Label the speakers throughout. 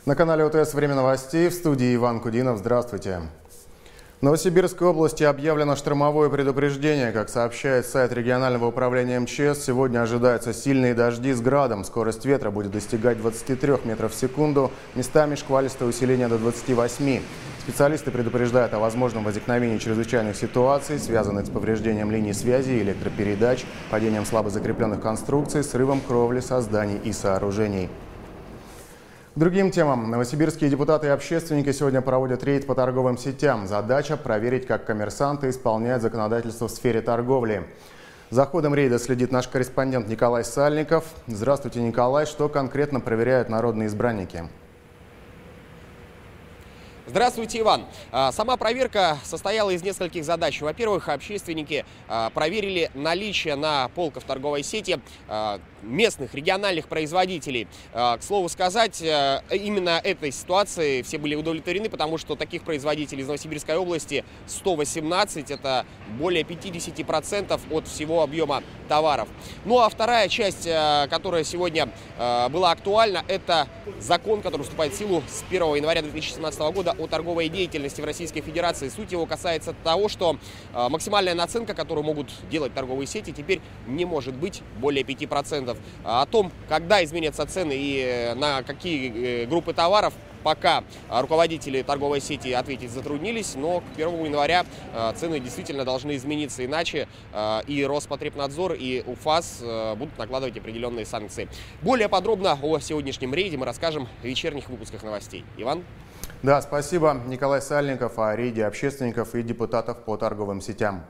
Speaker 1: На канале ОТС «Время новостей», в студии Иван Кудинов. Здравствуйте. В Новосибирской области объявлено штормовое предупреждение. Как сообщает сайт регионального управления МЧС, сегодня ожидаются сильные дожди с градом. Скорость ветра будет достигать 23 метров в секунду, местами шквалистое усиление до 28. Специалисты предупреждают о возможном возникновении чрезвычайных ситуаций, связанных с повреждением линий связи и электропередач, падением слабо закрепленных конструкций, срывом кровли со зданий и сооружений. К другим темам. Новосибирские депутаты и общественники сегодня проводят рейд по торговым сетям. Задача – проверить, как коммерсанты исполняют законодательство в сфере торговли. За ходом рейда следит наш корреспондент Николай Сальников. Здравствуйте, Николай. Что конкретно проверяют народные избранники?
Speaker 2: Здравствуйте, Иван. Сама проверка состояла из нескольких задач. Во-первых, общественники проверили наличие на полках торговой сети местных региональных производителей. К слову сказать, именно этой ситуации все были удовлетворены, потому что таких производителей из Новосибирской области 118, это более 50% от всего объема товаров. Ну а вторая часть, которая сегодня была актуальна, это закон, который вступает в силу с 1 января 2017 года о торговой деятельности в Российской Федерации. Суть его касается того, что максимальная наценка, которую могут делать торговые сети, теперь не может быть более 5%. О том, когда изменятся цены и на какие группы товаров, пока руководители торговой сети ответить затруднились, но к 1 января цены действительно должны измениться, иначе и Роспотребнадзор, и УФАС будут накладывать определенные санкции. Более подробно о сегодняшнем рейде мы расскажем в вечерних выпусках новостей. Иван?
Speaker 1: Да, спасибо. Николай Сальников о рейде общественников и депутатов по торговым сетям.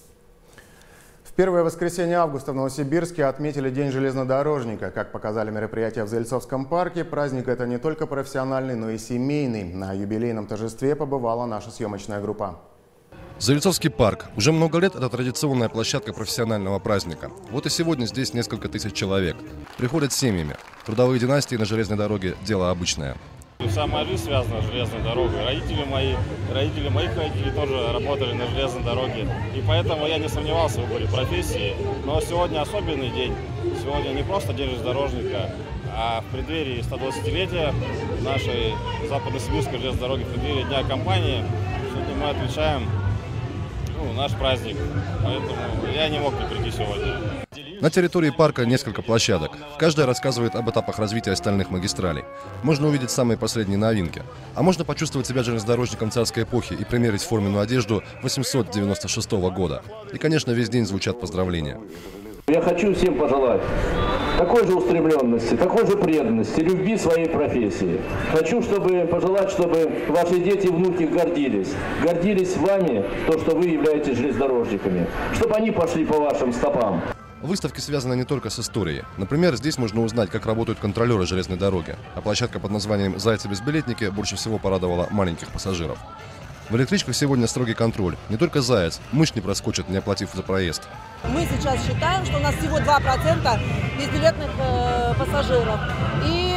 Speaker 1: В первое воскресенье августа в Новосибирске отметили День железнодорожника. Как показали мероприятия в Зельцовском парке, праздник это не только профессиональный, но и семейный. На юбилейном торжестве побывала наша съемочная группа.
Speaker 3: Зельцовский парк. Уже много лет это традиционная площадка профессионального праздника. Вот и сегодня здесь несколько тысяч человек. Приходят с семьями. Трудовые династии на железной дороге – дело обычное.
Speaker 4: Вся моя жизнь связана с железной дорогой. Родители моих родителей тоже работали на железной дороге. И поэтому я не сомневался в выборе профессии. Но сегодня особенный день. Сегодня не просто День железнодорожника, а в преддверии 120-летия нашей западно-сибирской железной дороги, в преддверии Дня компании, сегодня мы отмечаем наш праздник. Поэтому я не мог не прийти сегодня.
Speaker 3: На территории парка несколько площадок. Каждая рассказывает об этапах развития остальных магистралей. Можно увидеть самые последние новинки. А можно почувствовать себя железнодорожником царской эпохи и примерить форменную одежду 896 года. И, конечно, весь день звучат поздравления.
Speaker 5: Я хочу всем пожелать такой же устремленности, такой же преданности, любви своей профессии. Хочу пожелать, чтобы ваши дети и внуки гордились вами, то, что вы являетесь железнодорожниками, чтобы они пошли по вашим стопам.
Speaker 3: Выставки связаны не только с историей. Например, здесь можно узнать, как работают контролеры железной дороги. А площадка под названием «Зайцы-безбилетники» больше всего порадовала маленьких пассажиров. В электричках сегодня строгий контроль. Не только заяц, мышь не проскочит, не оплатив за проезд.
Speaker 6: Мы сейчас считаем, что у нас всего 2% безбилетных пассажиров. И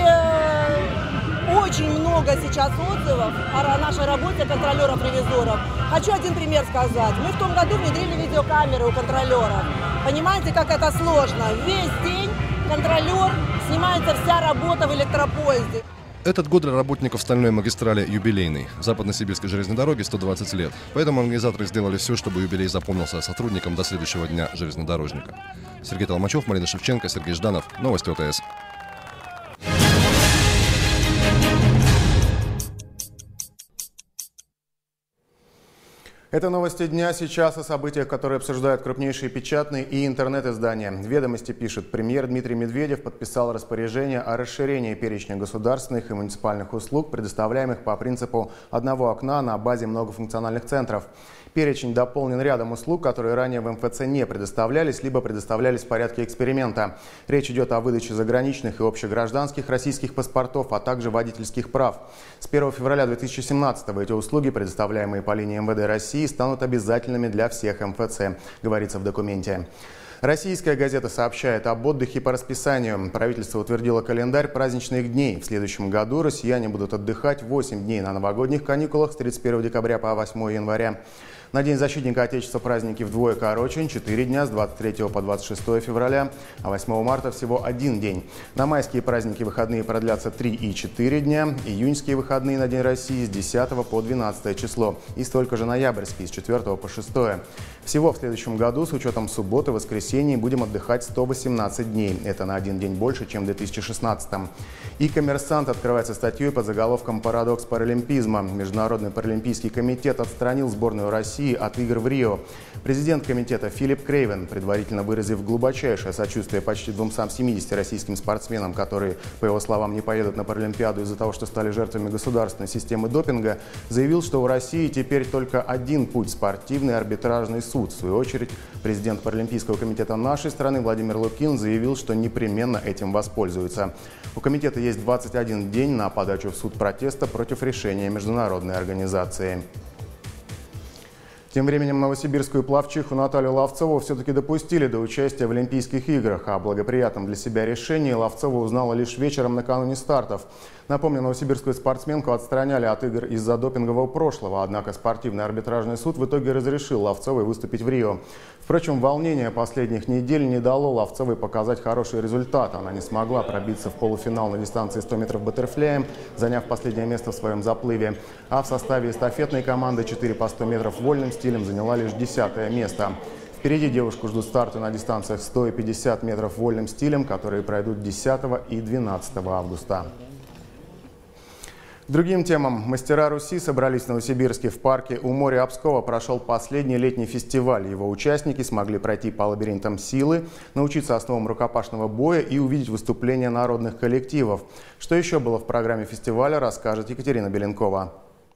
Speaker 6: очень много сейчас отзывов о нашей работе контролеров-ревизоров. Хочу один пример сказать. Мы в том году внедрили видеокамеры у контролеров. Понимаете, как это сложно? Весь день контролер, снимается вся работа в электропоезде.
Speaker 3: Этот год для работников стальной магистрали юбилейный. Западно-сибирской железной дороге 120 лет. Поэтому организаторы сделали все, чтобы юбилей запомнился сотрудникам до следующего дня железнодорожника. Сергей Толмачев, Марина Шевченко, Сергей Жданов. Новости ОТС.
Speaker 1: Это новости дня. Сейчас о событиях, которые обсуждают крупнейшие печатные и интернет-издания. «Ведомости» пишет, премьер Дмитрий Медведев подписал распоряжение о расширении перечня государственных и муниципальных услуг, предоставляемых по принципу одного окна на базе многофункциональных центров. Перечень дополнен рядом услуг, которые ранее в МФЦ не предоставлялись, либо предоставлялись в порядке эксперимента. Речь идет о выдаче заграничных и общегражданских российских паспортов, а также водительских прав. С 1 февраля 2017-го эти услуги, предоставляемые по линии МВД России, станут обязательными для всех МФЦ, говорится в документе. Российская газета сообщает об отдыхе по расписанию. Правительство утвердило календарь праздничных дней. В следующем году россияне будут отдыхать 8 дней на новогодних каникулах с 31 декабря по 8 января. На День защитника Отечества праздники вдвое короче, 4 дня с 23 по 26 февраля, а 8 марта всего 1 день. На майские праздники выходные продлятся 3 и 4 дня, июньские выходные на День России с 10 по 12 число и столько же ноябрьские с 4 по 6. Всего в следующем году с учетом субботы и воскресенья будем отдыхать 118 дней. Это на 1 день больше, чем в 2016. И «Коммерсант» открывается статьей под заголовком «Парадокс паралимпизма». Международный паралимпийский комитет отстранил сборную России от игр в Рио. Президент комитета Филипп Крейвен, предварительно выразив глубочайшее сочувствие почти 270 российским спортсменам, которые, по его словам, не поедут на Паралимпиаду из-за того, что стали жертвами государственной системы допинга, заявил, что у России теперь только один путь – спортивный арбитражный суд. В свою очередь, президент Паралимпийского комитета нашей страны Владимир Лукин заявил, что непременно этим воспользуется. У комитета есть 21 день на подачу в суд протеста против решения международной организации. Тем временем новосибирскую пловчиху Наталью Ловцову все-таки допустили до участия в Олимпийских играх. О благоприятном для себя решении Ловцова узнала лишь вечером накануне стартов. Напомню, новосибирскую спортсменку отстраняли от игр из-за допингового прошлого. Однако спортивный арбитражный суд в итоге разрешил Ловцовой выступить в Рио. Впрочем, волнение последних недель не дало Ловцовой показать хороший результат. Она не смогла пробиться в полуфинал на дистанции 100 метров баттерфляем, заняв последнее место в своем заплыве. А в составе эстафетной команды 4 по 100 метров вольным стилем заняла лишь 10-е место. Впереди девушку ждут старты на дистанциях 100 и 50 метров вольным стилем, которые пройдут 10 и 12 августа. К другим темам. Мастера Руси собрались в Новосибирске. В парке у моря Обскова прошел последний летний фестиваль. Его участники смогли пройти по лабиринтам силы, научиться основам рукопашного боя и увидеть выступления народных коллективов. Что еще было в программе фестиваля, расскажет Екатерина Беленкова.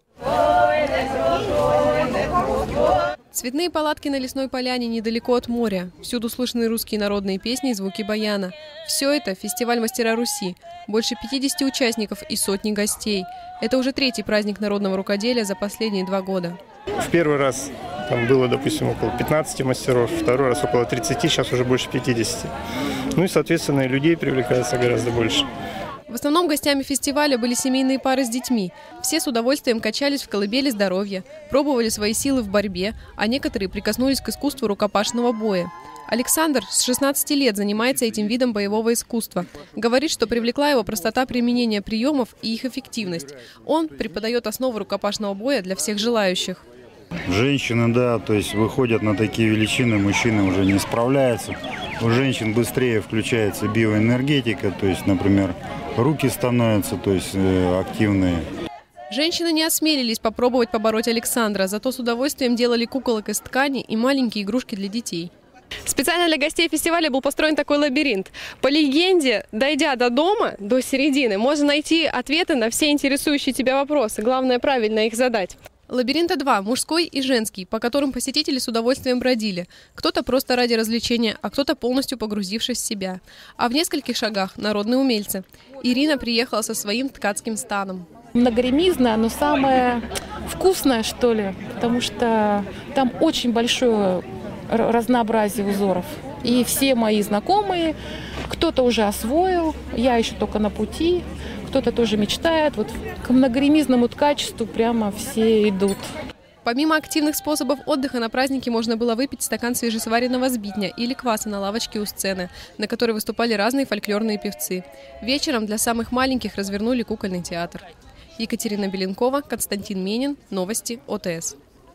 Speaker 7: Цветные палатки на лесной поляне недалеко от моря. Всюду слышны русские народные песни и звуки баяна. Все это – фестиваль «Мастера Руси». Больше 50 участников и сотни гостей. Это уже 3-й праздник народного рукоделия за последние 2 года.
Speaker 8: В первый раз там было, допустим, около 15 мастеров, второй раз около 30, сейчас уже больше 50. Ну и, соответственно, и людей привлекается гораздо больше.
Speaker 7: В основном гостями фестиваля были семейные пары с детьми. Все с удовольствием качались в колыбели здоровья, пробовали свои силы в борьбе, а некоторые прикоснулись к искусству рукопашного боя. Александр с 16 лет занимается этим видом боевого искусства. Говорит, что привлекла его простота применения приемов и их эффективность. Он преподает основы рукопашного боя для всех желающих.
Speaker 9: Женщины, да, то есть выходят на такие величины, мужчины уже не справляются. У женщин быстрее включается биоэнергетика, то есть, например, руки становятся, то есть, активные.
Speaker 7: Женщины не осмелились попробовать побороть Александра, зато с удовольствием делали куколок из ткани и маленькие игрушки для детей. Специально для гостей фестиваля был построен такой лабиринт. По легенде, дойдя до дома, до середины, можно найти ответы на все интересующие тебя вопросы. Главное, правильно их задать. Лабиринта 2, мужской и женский, по которым посетители с удовольствием бродили. Кто-то просто ради развлечения, а кто-то полностью погрузившись в себя. А в нескольких шагах народные умельцы. Ирина приехала со своим ткацким станом.
Speaker 10: Многоремизное, но самое вкусное, что ли, потому что там очень большое разнообразие узоров. И все мои знакомые, кто-то уже освоил, я еще только на пути, кто-то тоже мечтает. Вот к многоремизному ткачеству прямо все идут.
Speaker 7: Помимо активных способов отдыха на празднике можно было выпить стакан свежесваренного сбитня или кваса на лавочке у сцены, на которой выступали разные фольклорные певцы. Вечером для самых маленьких развернули кукольный театр. Екатерина Беленкова, Константин Менин, новости ОТС.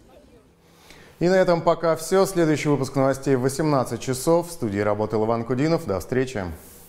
Speaker 1: И на этом пока все. Следующий выпуск новостей в 18 часов. В студии работал Иван Кудинов. До встречи.